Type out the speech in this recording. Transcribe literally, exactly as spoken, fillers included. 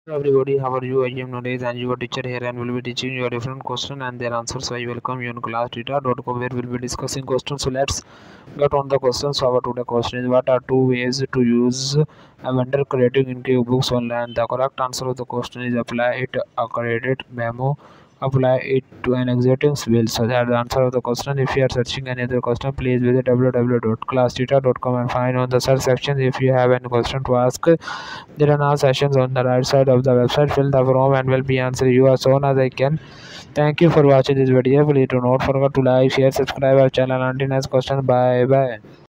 Everybody, how are you? I am Naresh and your teacher here and will be teaching you a different question and their answers. So I welcome you on class data dot com where we'll be discussing questions. So let's get on the questions. So our today question is, what are two ways to use a vendor crediting in QuickBooks Online? The correct answer of the question is apply it a credit memo, apply it to an existing bill. So that's the answer of the question. If you are searching any other question, please visit w w w dot class data dot com and find on the search section. If you have any question to ask, there are now sessions on the right side of the website. Fill the form and will be answered you as soon as I can. Thank you for watching this video. Please do not forget to like, share, subscribe our channel. Until next question. Bye bye.